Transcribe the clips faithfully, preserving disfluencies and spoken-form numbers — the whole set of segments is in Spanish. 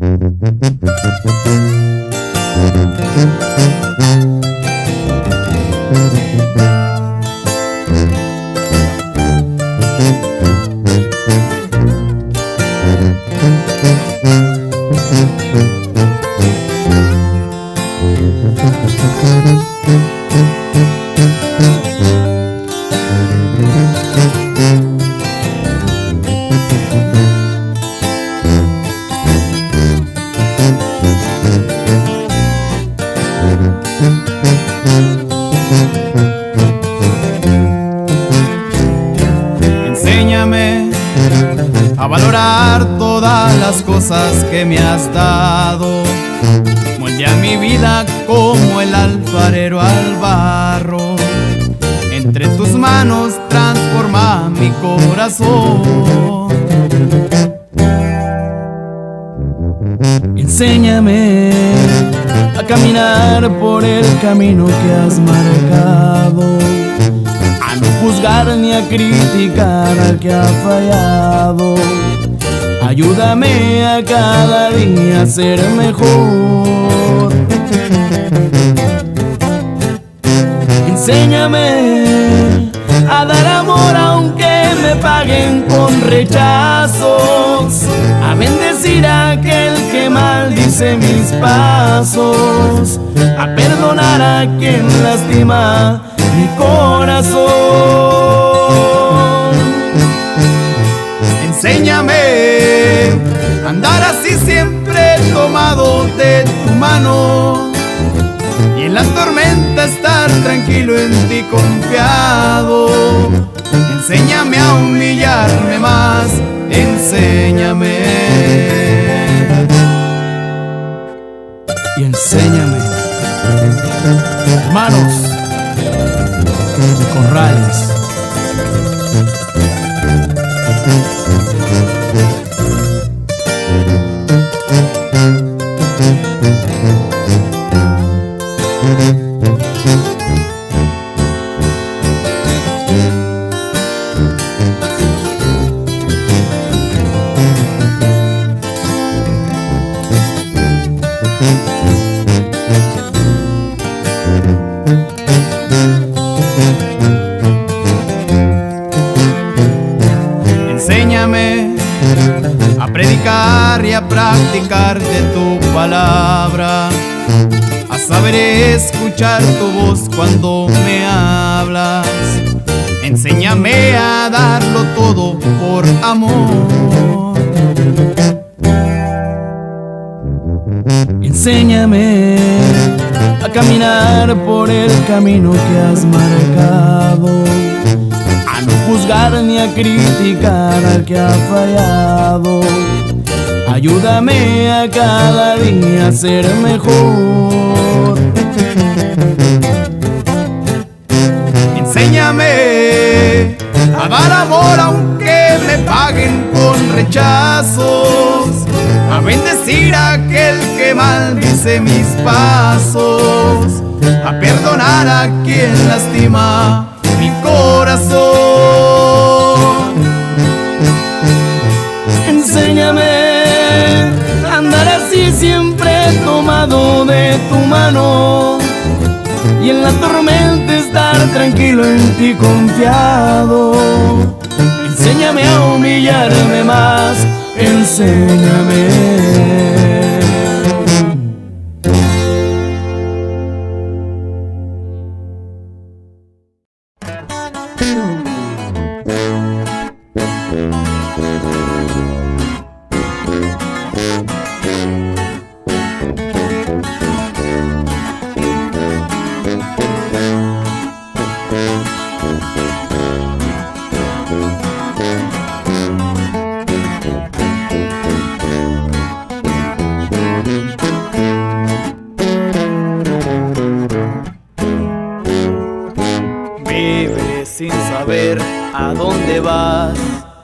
Enséñame a valorar todas las cosas que me has dado. Moldea mi vida como el alfarero al barro. Entre tus manos transforma mi corazón. Enséñame a caminar por el camino que has marcado, a no juzgar ni a criticar al que ha fallado. Ayúdame a cada día a ser mejor. Enséñame a dar amor aunque me paguen con rechazos, a bendecir a aquel que maldice mis pasos, a perdonar a quien lastima mi corazón. Enséñame a andar así siempre tomado de tu mano, y en la tormenta estar tranquilo en ti confiado. Enséñame a humillarme más, enséñame. Y enséñame, hermanos de Corrales. Enséñame a predicar y a practicar de tu palabra, a saber escuchar tu voz cuando me hablas. Enséñame a darlo todo por amor. Enséñame a caminar por el camino que has marcado, a no juzgar ni a criticar al que ha fallado. Ayúdame a cada día a ser mejor. Enséñame a dar amor aunque me paguen con rechazos, a bendecir a aquel que maldice mis pasos, a perdonar a quien lastima mi corazón. Enséñame a andar así siempre tomado de tu mano, y en la tormenta estar tranquilo en ti confiado. Enséñame a humillarme más, enséñame. Vives sin saber a dónde vas,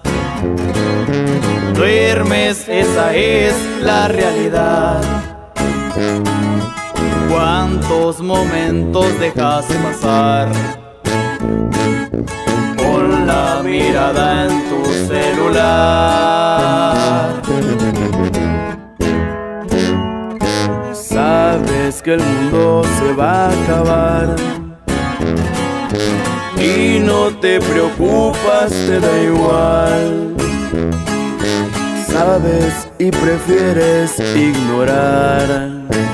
duermes, esa es la realidad. Cuántos momentos dejas pasar con la mirada en tu celular. Sabes que el mundo se va a acabar y no te preocupas, te da igual. Sabes y prefieres ignorar.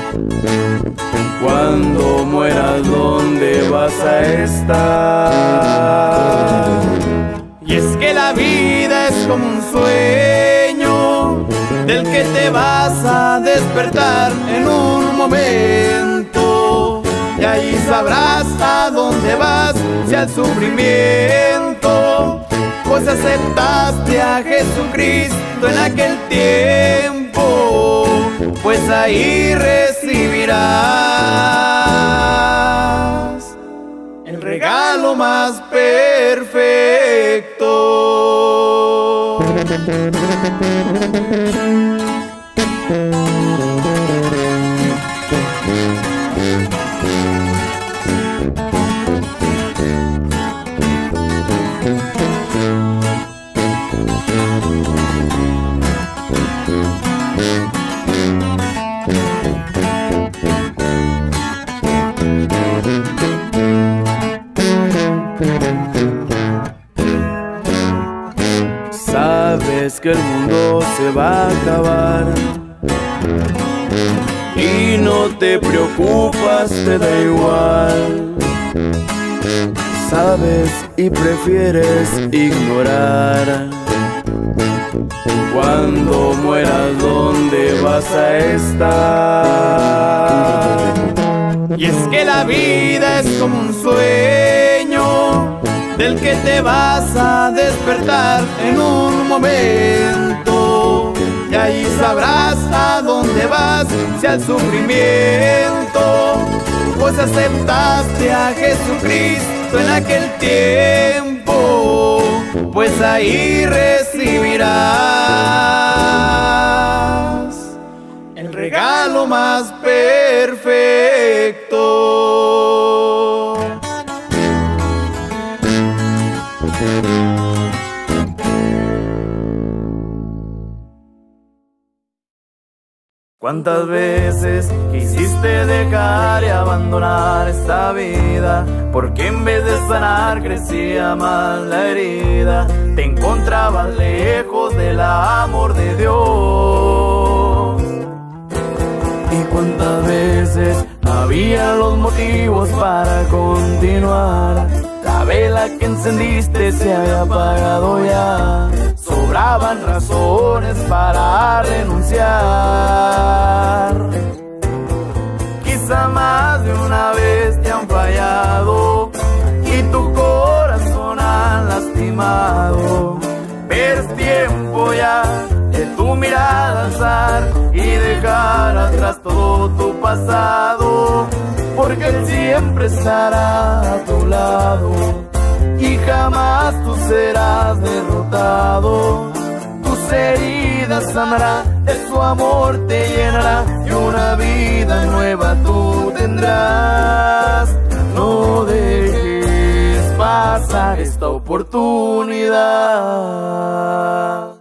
Cuando mueras, ¿dónde vas a estar? Y es que la vida es como un sueño del que te vas a despertar en un momento, y ahí sabrás a dónde vas, si al sufrimiento, pues aceptaste a Jesucristo en aquel tiempo, pues ahí recibirás el regalo más perfecto. Sabes que el mundo se va a acabar y no te preocupas, te da igual. Sabes y prefieres ignorar. Cuando mueras, ¿dónde vas a estar? Y es que la vida es como un sueño del que te vas a despertar en un momento, y ahí sabrás a dónde vas, si al sufrimiento, pues aceptaste a Jesucristo en aquel tiempo, pues ahí recibirás el regalo más perfecto. ¿Cuántas veces quisiste dejar y abandonar esta vida? Porque en vez de sanar crecía más la herida. Te encontrabas lejos del amor de Dios. ¿Y cuántas veces había los motivos para continuar? La vela que encendiste se había apagado ya. Sobraban razones para renunciar. Quizá más de una vez te han fallado y tu corazón han lastimado, pero es tiempo ya de tu mirada alzar y dejar atrás todo tu pasado, porque Él siempre estará a tu lado y jamás tú serás derrotado. Tus heridas sanarán, de su amor te llenará y una vida nueva tú tendrás. No dejes pasar esta oportunidad.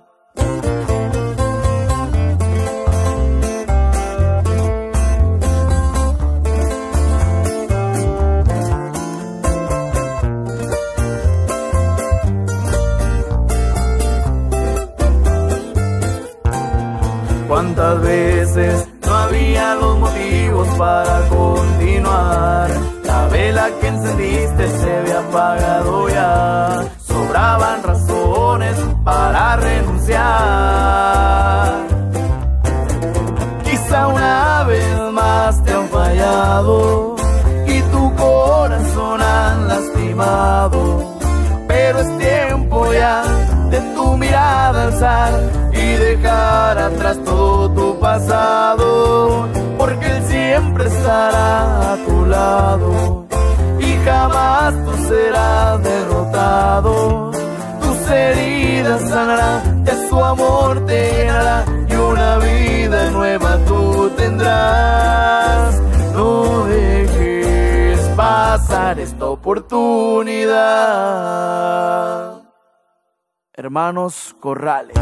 ¿Cuántas veces no había los motivos para continuar? La vela que encendiste se había apagado ya. Sobraban razones para renunciar. Quizá una vez más te han fallado y tu corazón han lastimado, pero es tiempo ya de tu mirada alzar y dejar atrás todo tu pasado, porque Él siempre estará a tu lado y jamás tú serás derrotado. Tus heridas sanarán, de su amor te llenará y una vida nueva tú tendrás. No dejes pasar esta oportunidad. Hermanos Corrales.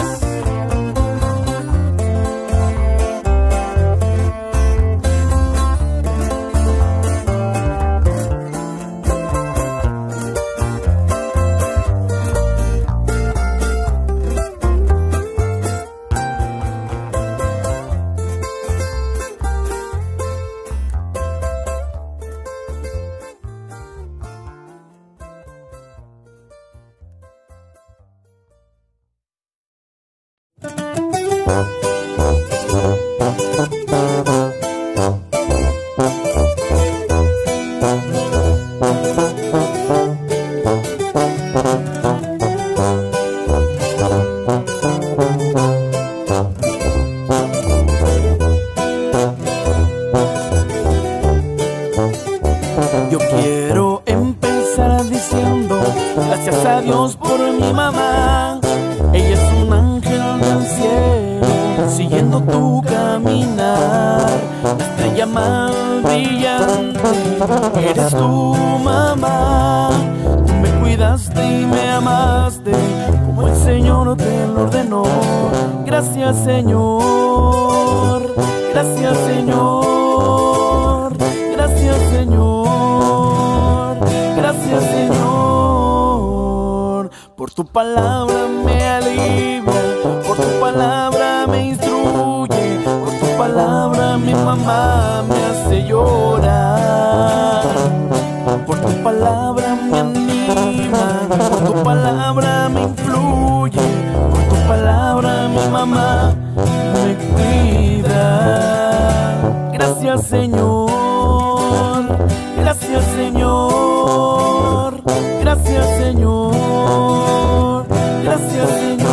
iluminar, la estrella más brillante eres tu mamá. Tú me cuidaste y me amaste como el Señor te lo ordenó. Gracias, Señor, gracias, Señor, gracias, Señor, gracias, Señor. Por tu palabra me alivia, por tu palabra me instruye, por tu palabra mi mamá me hace llorar. Por tu palabra me anima, por tu palabra me influye, por tu palabra mi mamá me cuida. Gracias, Señor, gracias, Señor, gracias, Señor, gracias,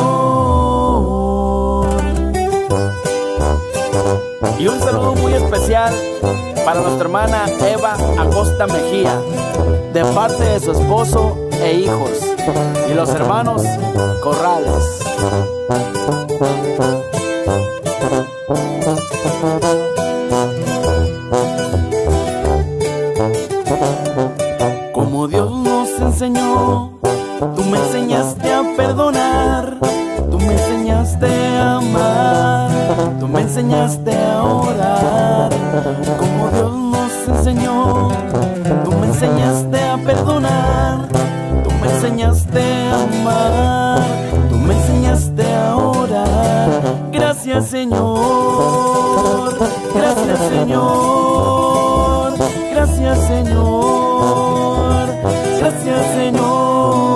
Señor. Y un saludo muy especial para nuestra hermana Eva Acosta Mejía, de parte de su esposo e hijos, y los hermanos Corrales. Como Dios nos enseñó, tú me enseñaste a perdonar, tú me enseñaste a amar, tú me enseñaste a orar. Como Dios nos enseñó, tú me enseñaste a perdonar, tú me enseñaste a amar, tú me enseñaste a orar. Gracias, Señor, gracias, Señor, gracias, Señor, gracias, Señor.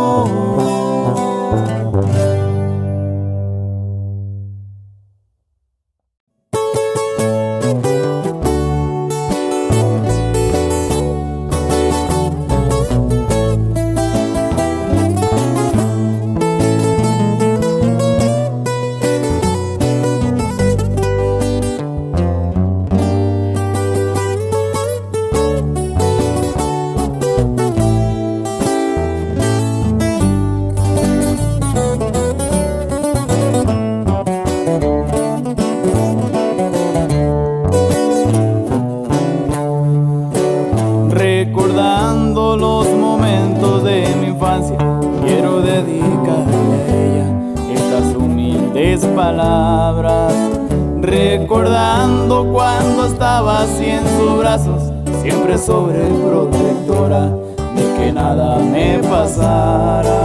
Recordando los momentos de mi infancia, quiero dedicarle a ella estas humildes palabras. Recordando cuando estaba así en sus brazos, siempre sobreprotectora de que nada me pasara.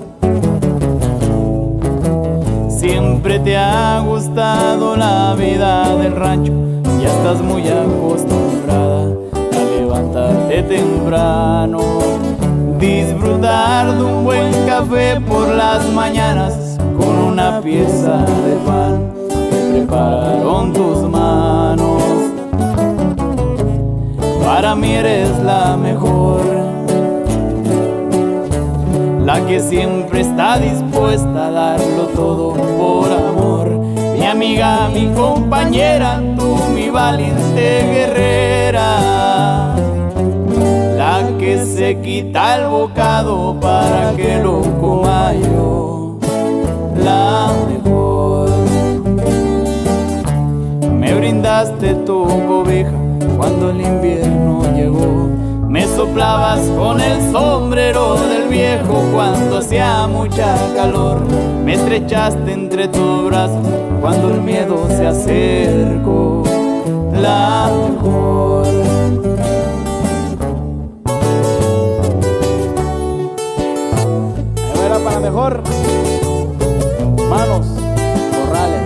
Siempre te ha gustado la vida del rancho, ya estás muy acostumbrada a levantarte temprano, disfrutar de un buen café por las mañanas con una pieza de pan que prepararon tus manos. Para mí eres la mejor, la que siempre está dispuesta a darlo todo por amor. Mi amiga, mi compañera, tú mi valiente guerrera, la que se quita el bocado para que lo coma yo. La mejor. Me brindaste tu cobija cuando el invierno llegó, me soplabas con el sombrero del viejo cuando hacía mucha calor, me estrechaste entre tus brazos cuando el miedo se acercó. La mejor. Ahí era para mejor. Manos Corrales.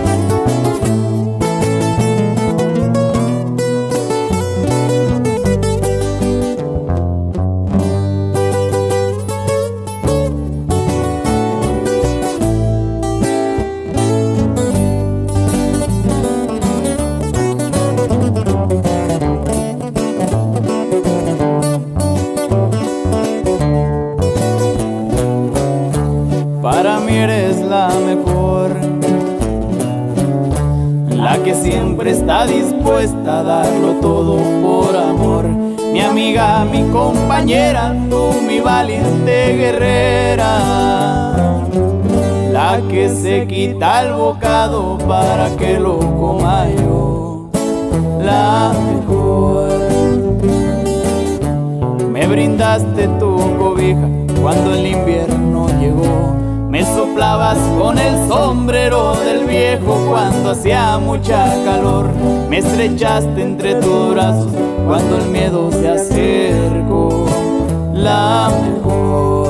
Para mí eres la mejor, la que siempre está dispuesta a darlo todo por amor. Mi amiga, mi compañera, tú mi valiente guerrera, la que se quita el bocado para que lo coma yo. estrechaste tu cobija cuando el invierno llegó. Me soplabas con el sombrero del viejo cuando hacía mucha calor. Me estrechaste entre tus brazos cuando el miedo se acercó. La mejor.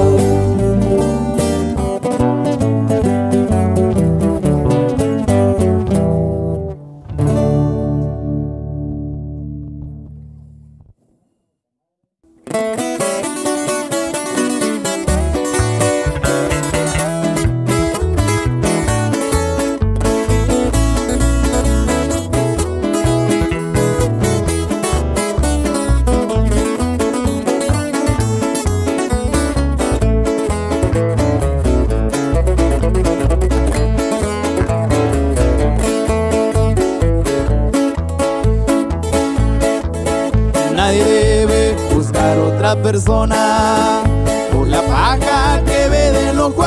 Nadie debe juzgar a otra persona por la paja que ve del ojo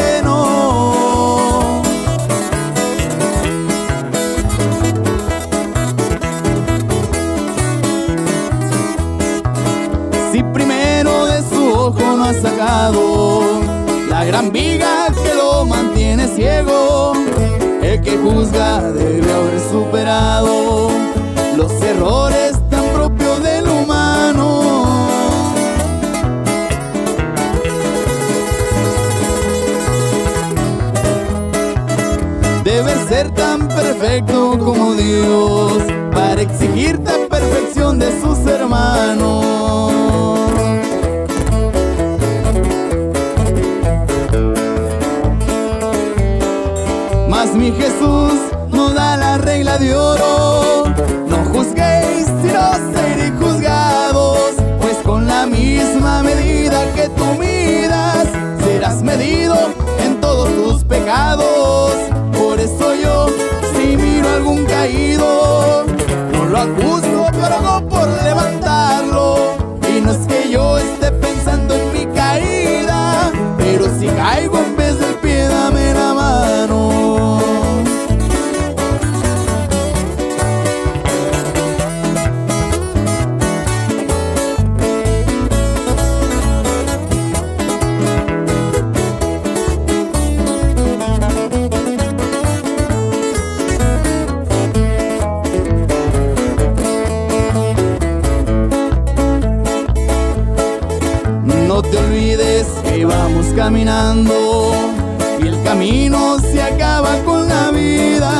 ajeno. Si primero de su ojo no ha sacado la gran viga que lo mantiene ciego, el que juzga debe haber superado los errores tan propios del humano. Debe ser tan perfecto como Dios para exigirte perfección de sus hermanos. Mas mi Jesús nos da la regla de oro: no juzguéis si no seréis juzgados, pues con la misma medida que tú midas serás medido en todos tus pecados. Por eso yo, si miro a algún caído, no lo acuso, pero hago por levantarlo. Y no es que yo esté pensando en mi caída, pero si caigo en vez del pie, dame la mano. No te olvides que vamos caminando y el camino se acaba con la vida.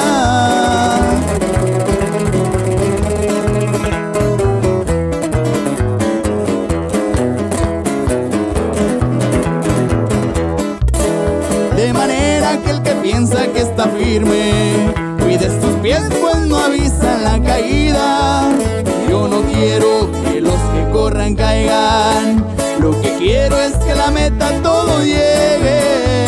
De manera que el que piensa que está firme cuide tus pies, pues no avisan la caída. Yo no quiero que los que corran caigan, lo que quiero es que la meta todo llegue.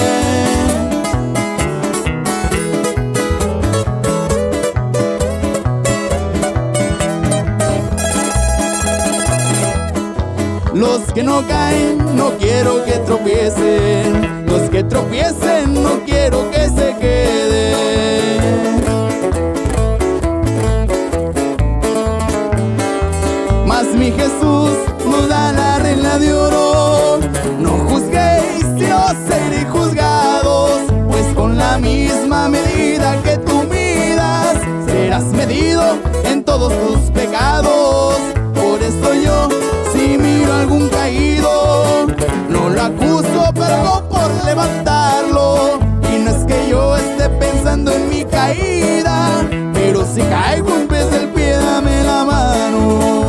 Los que no caen, no quiero que tropiecen. Los que tropiecen, no quiero que se queden. Mas mi Jesús nos da la regla de oro: no juzguéis si no seréis juzgados, pues con la misma medida que tú midas serás medido en todos tus pecados. Por eso yo, si miro a algún caído, no lo acuso, pero hago por levantarlo. Y no es que yo esté pensando en mi caída, pero si caigo en vez del pie, dame la mano.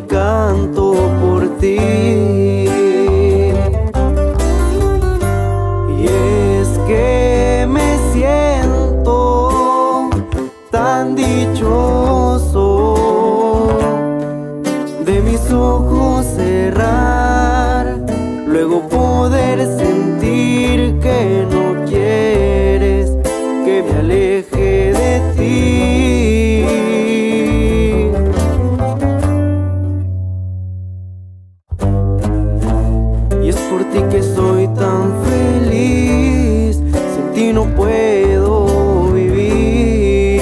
canto por ti. Y es que me siento tan dichoso de mis ojos cerrar, luego poder sentir que no quieres que me aleje de ti. Y es por ti que soy tan feliz, sin ti no puedo vivir.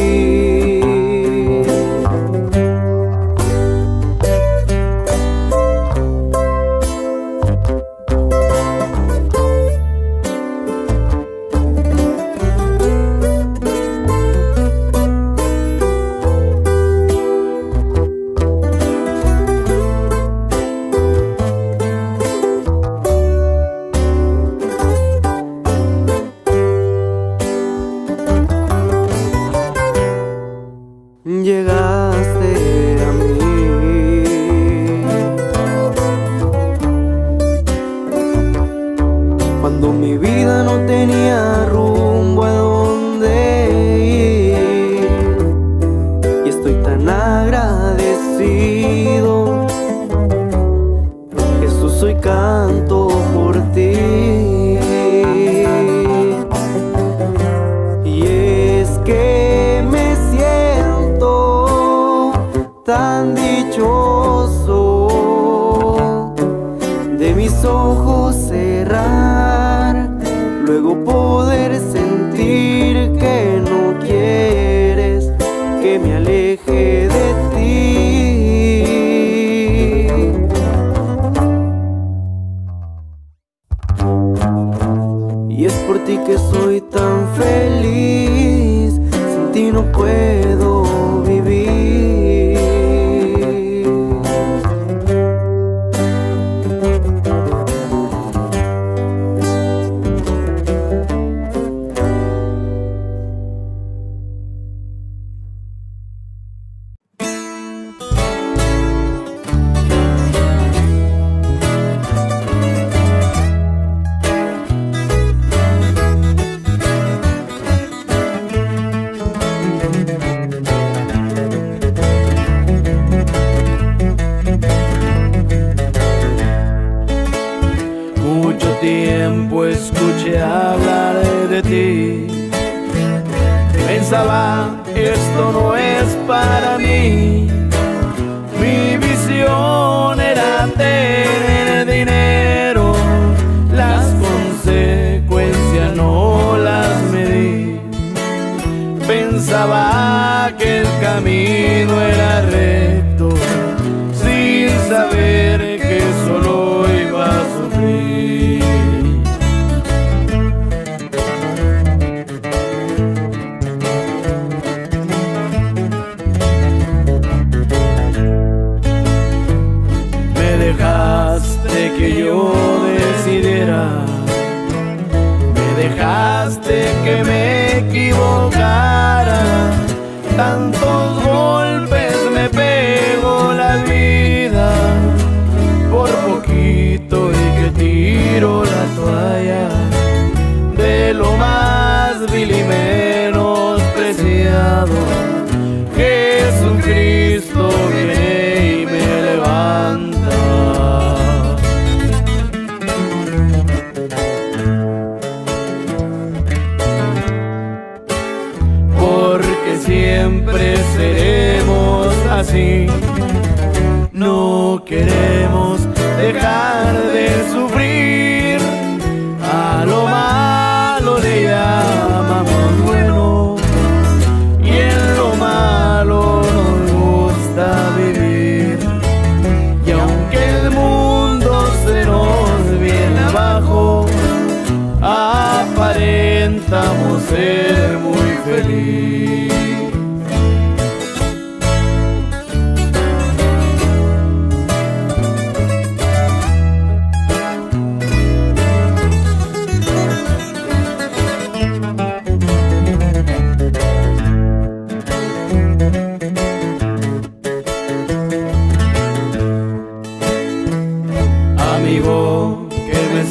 Llegaste a mí cuando mi vida no tenía rumbo a dónde ir, y estoy tan agradecido. Jesús, hoy canto por ti. Y es que me tan dichoso de mis ojos cerrar, luego poder sentir que no quieres que me aleje de ti. Y es por ti que soy tan feliz, sin ti no puedo vivir. Mucho tiempo escuché hablar de ti, pensaba, esto no es para mí. Mi visión era tener dinero, las consecuencias no las medí. Pensaba que el camino era recto, sin saber que solo iba a sufrir. Me dejaste que yo decidiera, me dejaste que me equivocara. Tantos golpes me pegó la vida, por poquito y que tiro la toalla de lo más vil y menospreciado. Jesucristo viene y me levanta. Porque siempre seremos así, no queremos dejar de sufrir. A lo malo le llamamos bueno, y en lo malo nos gusta vivir. Y aunque el mundo se nos viene abajo, aparentamos ser muy feliz.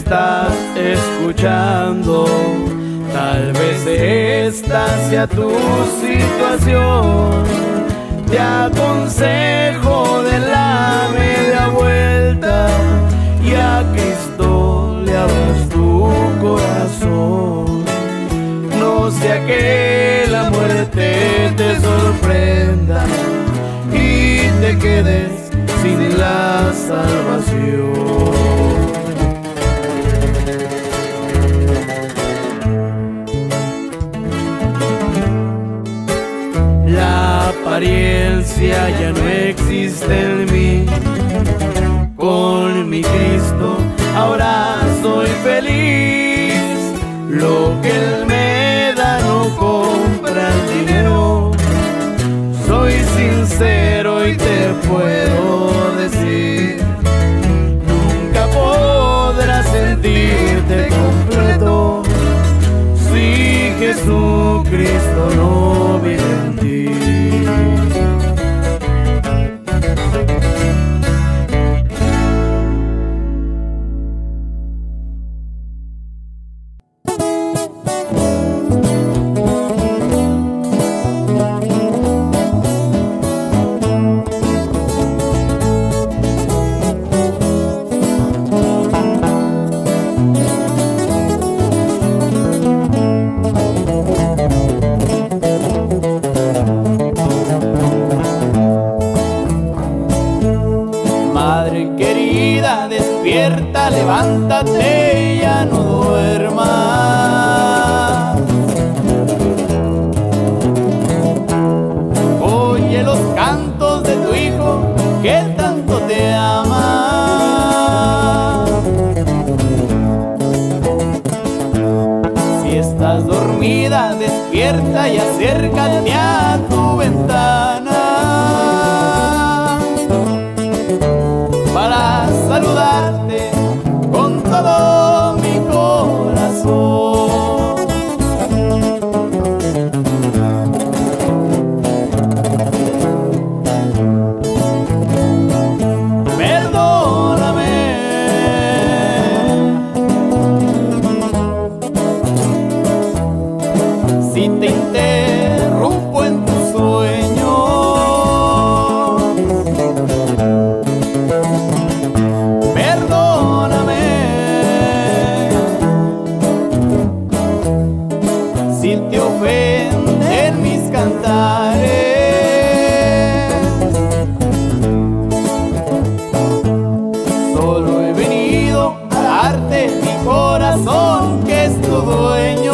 estás escuchando, tal vez esta sea tu situación. Te aconsejo de la media vuelta y a Cristo le abras tu corazón. No sea que la muerte te sorprenda y te quedes sin la salvación. La apariencia ya no existe en mí. Con mi Cristo ahora soy feliz. Lo que Él me da no compra el dinero. Soy sincero y te puedo decir, nunca podrás sentirte completo si Jesucristo no vive en ti. Despierta, levántate, ya no duermas. Oye los cantos de tu hijo que tanto te ama. Si estás dormida, despierta y acércate a tu ventana para saludarte con todo mi corazón. Perdóname si te interrumpo en tus sueños. Te ofenden mis cantares. Solo he venido a darte mi corazón, que es tu dueño,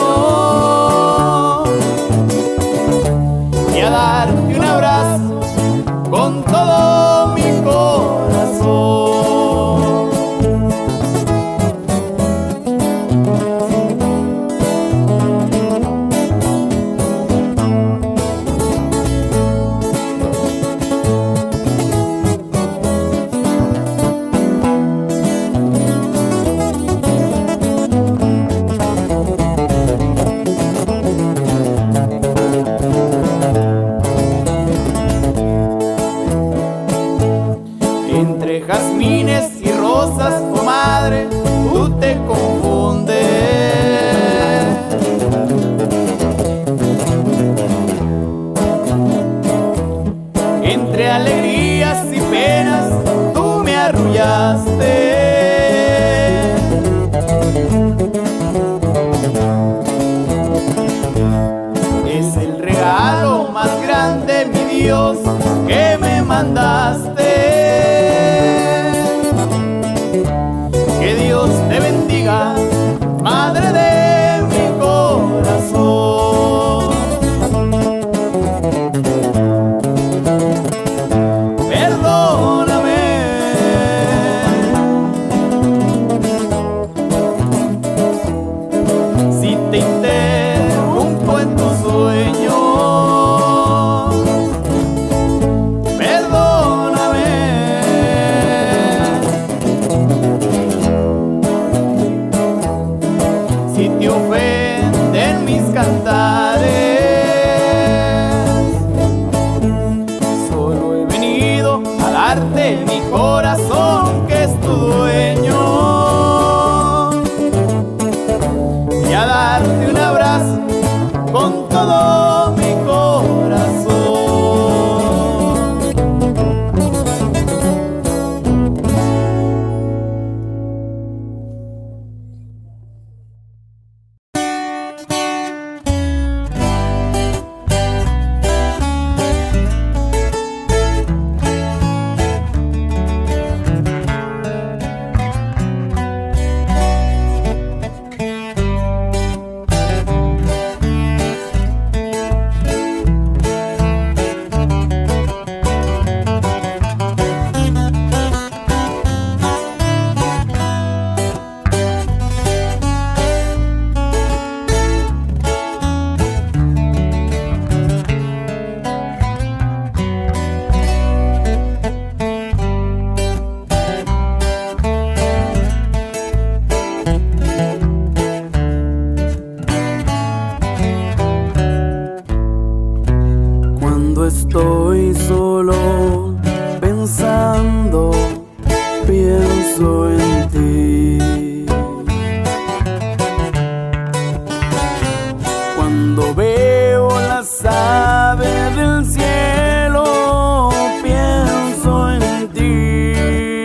y a darte un abrazo con todo mi corazón. Entre jazmines y rosas, oh madre, tú te confundes. Entre alegrías y penas, tú me arrullaste. Es el regalo más grande, mi Dios, que me mandaste. Que Dios te bendiga, madre de mi corazón. Perdóname si te interrumpo en tus sueños. Si te ofenden mis cantares, solo he venido a darte mi corazón, que es tu dueño, pienso en ti. Cuando veo las aves del cielo, pienso en ti.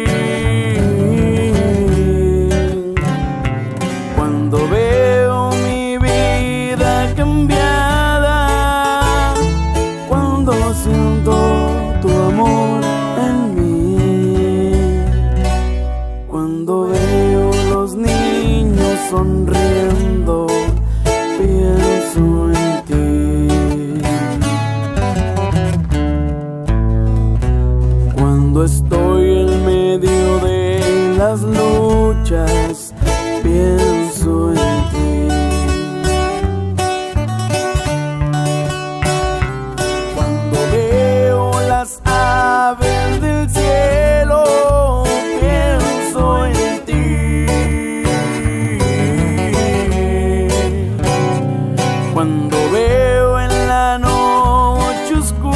Cuando veo mi vida cambiada, cuando siento tu amor en mí, cuando veo los niños sonriendo, pienso en ti. Cuando estoy en medio de las luchas, pienso en ti. Cuando veo las aves del cielo, pienso en ti. Cuando veo en la noche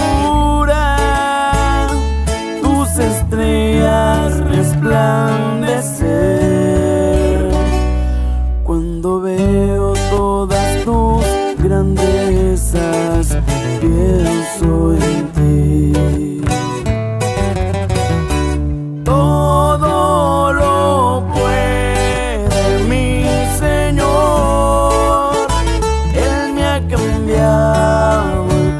oscura tus estrellas resplandecer, cuando veo todas tus grandezas, pienso en ti. Todo lo puede mi Señor, Él me ha cambiado el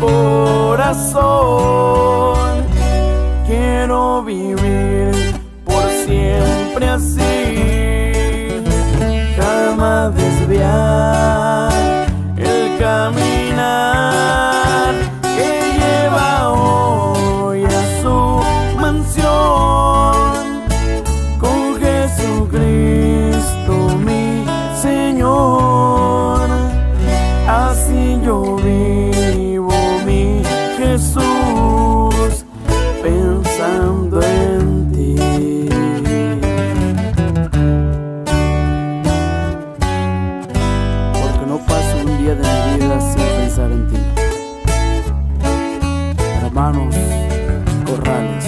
corazón. Quiero vivir por siempre así, jamás desviar el caminar que lleva hoy a su mansión, con Jesucristo mi Señor. Así yo vivo, mi Jesús, pensando en ti. Porque no paso un día de mi vida sin pensar en ti. Hermanos Corrales.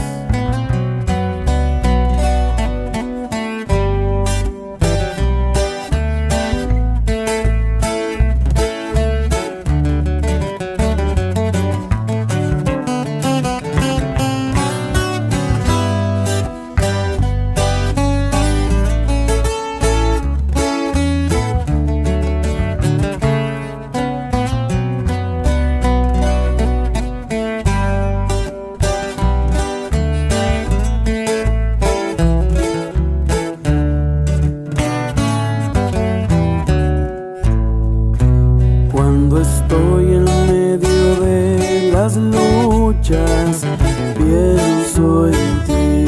Cuando estoy en medio de las luchas, pienso en ti.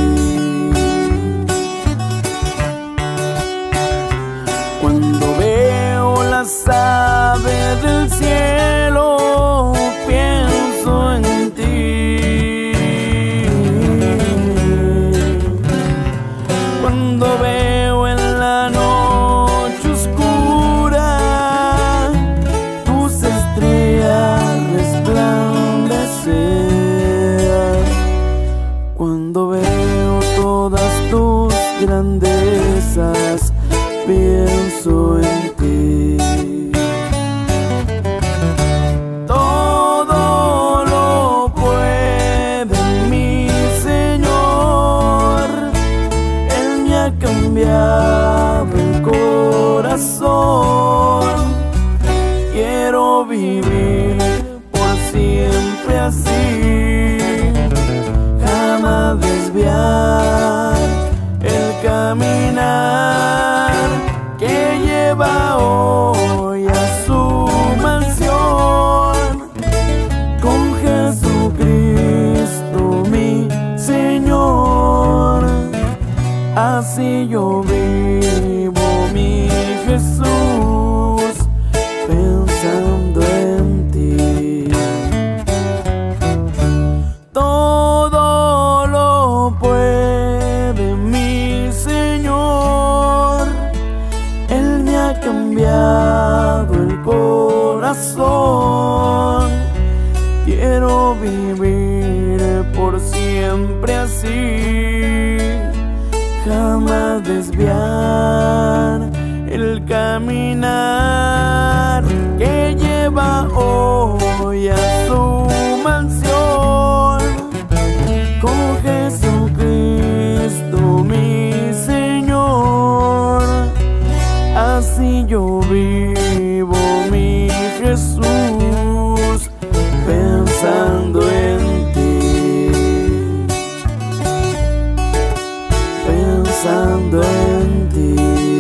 Cuando veo las aves del cielo, pienso en ti. Cuando veo en la noche oscura tus estrellas resplandecer, cuando veo todas tus grandezas, pienso en ti. Todo lo puede mi Señor, Él me ha cambiado el corazón. Quiero vivir por siempre así, jamás desviar el caminar que lleva hoy a su mansión, con Jesucristo mi Señor. Así yo vivo, mi Jesús, pensando en ti. Todo lo puede mi Señor, Él me ha cambiado el corazón. Quiero vivir por siempre así, jamás desviar el caminar que lleva hoy a su mansión. Con Jesucristo mi Señor, así yo vivo, mi Jesús, pensando en ti, pensando en ti,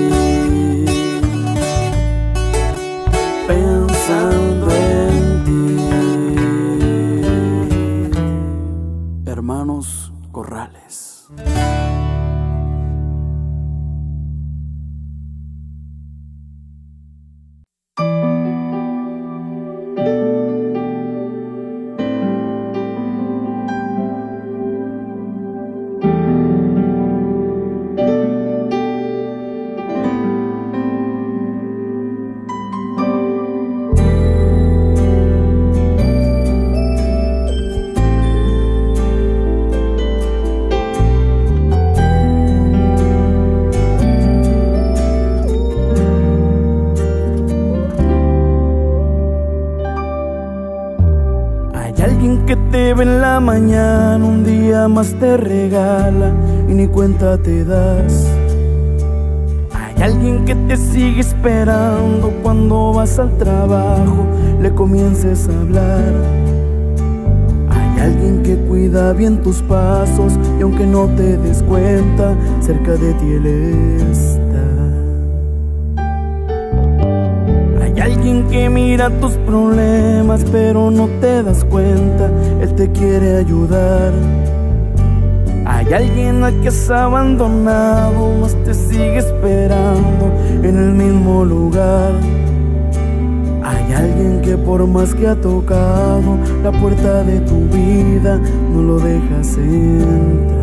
pensando en ti. Hermanos Corrales. Que te ve en la mañana, un día más te regala y ni cuenta te das. Hay alguien que te sigue esperando cuando vas al trabajo, le comiences a hablar. Hay alguien que cuida bien tus pasos y aunque no te des cuenta, cerca de ti él está. Hay alguien que mira tus problemas pero no te das cuenta, él te quiere ayudar. Hay alguien al que has abandonado, mas te sigue esperando en el mismo lugar. Hay alguien que por más que ha tocado la puerta de tu vida, no lo dejas entrar.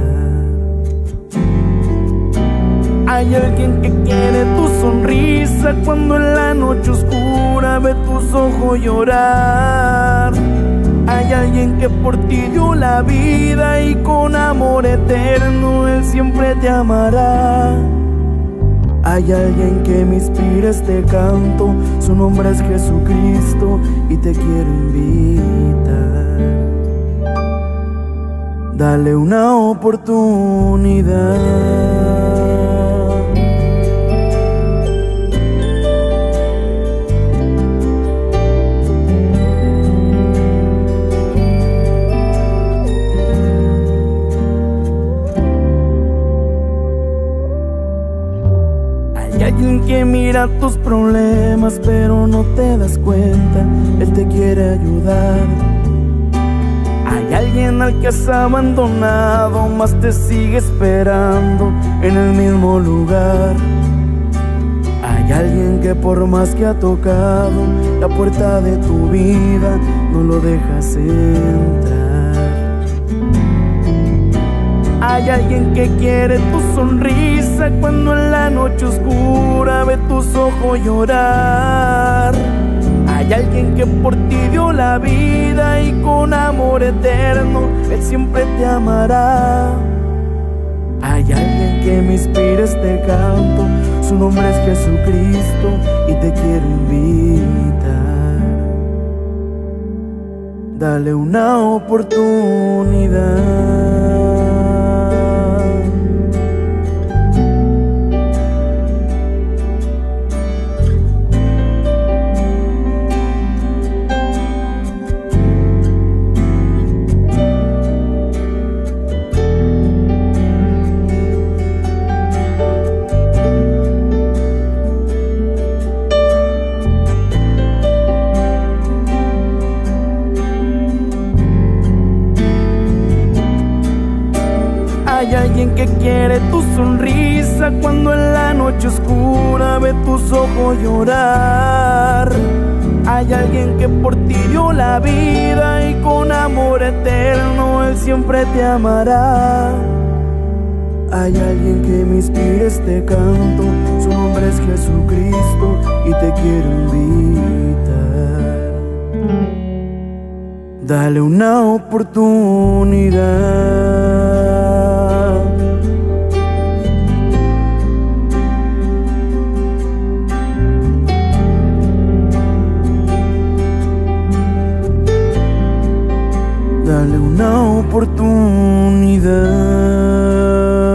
Hay alguien que quiere tu sonrisa cuando en la noche oscura ve tus ojos llorar. Hay alguien que por ti dio la vida y con amor eterno él siempre te amará. Hay alguien que me inspira este canto, su nombre es Jesucristo y te quiero invitar. Dale una oportunidad. Que mira tus problemas pero no te das cuenta, él te quiere ayudar. Hay alguien al que has abandonado, mas te sigue esperando en el mismo lugar. Hay alguien que por más que ha tocado la puerta de tu vida, no lo dejas entrar. Hay alguien que quiere tu sonrisa cuando en la noche oscura ve tus ojos llorar. Hay alguien que por ti dio la vida y con amor eterno él siempre te amará. Hay alguien que me inspira este canto, su nombre es Jesucristo y te quiero invitar. Dale una oportunidad. Hay alguien que quiere tu sonrisa cuando en la noche oscura ve tus ojos llorar. Hay alguien que por ti dio la vida y con amor eterno él siempre te amará. Hay alguien que me inspira este canto, su nombre es Jesucristo y te quiero invitar. Dale una oportunidad. dale una oportunidad.